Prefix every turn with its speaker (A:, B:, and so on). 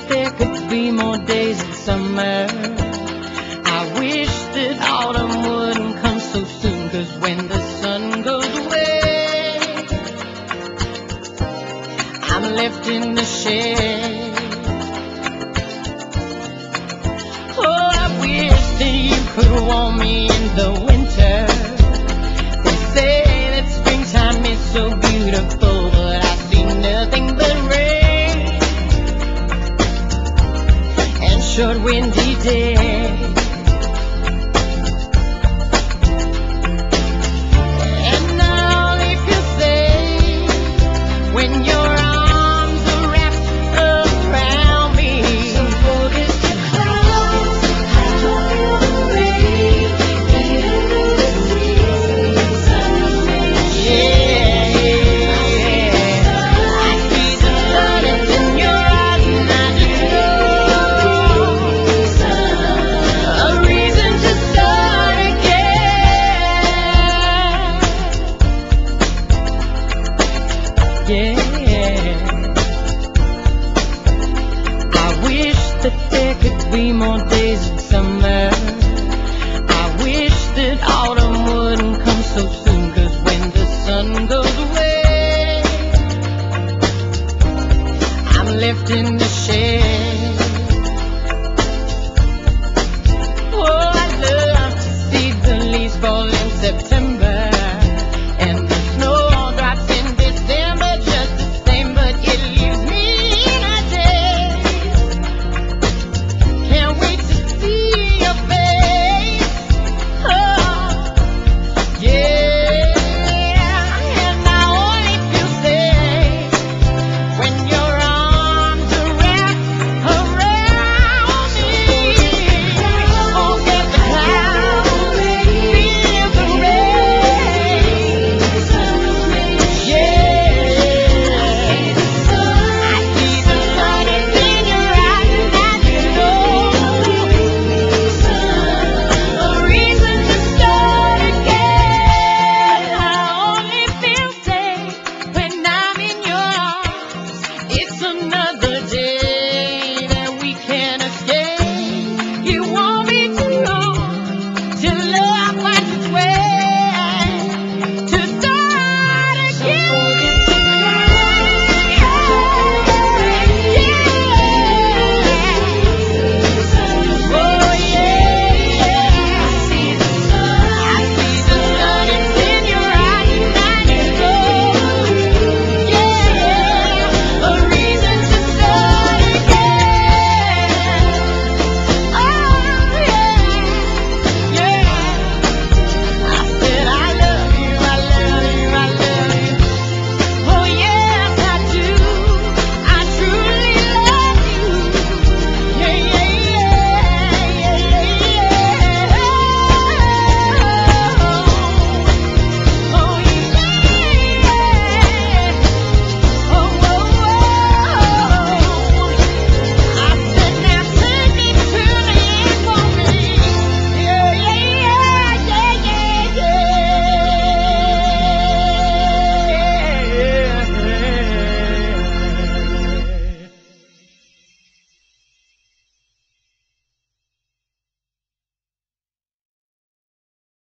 A: that there could be more days in summer. I wish that autumn wouldn't come so soon, 'cause when the sun goes away, I'm left in the shade. Oh, I wish that you could warm me in the winter. They say that springtime is so beautiful, but I see nothing but rain and short windy days. And not only feel safe when your arms are wrapped around me. So focus your clouds, I don't feel the rain, even though the seasons are yeah. I see the sun in your eyes, and I know a reason to start again. Yeah, I wish that there could be more days in summer. I wish that autumn wouldn't come so soon, 'cause when the sun goes away, I'm left in the